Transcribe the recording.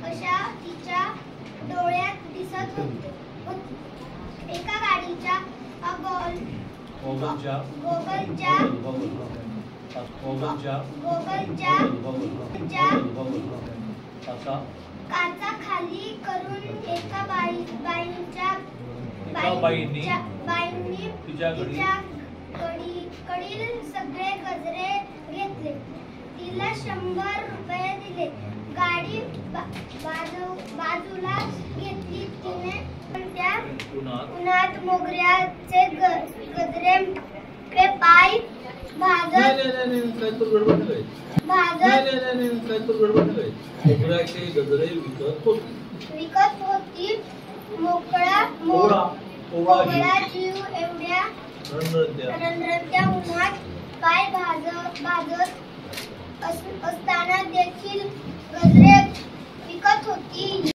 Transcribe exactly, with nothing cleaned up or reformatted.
अशा तिच्या डोळ्यात दिसत होते. एका गाडीच्या गोगलच्या गोगलच्या काचा खाली करून एका बाई बाईंच्या बाईंनी तिच्या कडील सगळे गजरे घेतले. तिला शंभर रुपये दिले. गाडी बाजूला घेतली. तिने त्या उन्हात मोगऱ्याचे गजरे पाय भाजत विकत होती. मोकळा मोकळा जीव एवढ्या रणरणत्या उन्हात पाय भाजत भाजत असताना देखील गजरे विकत होती.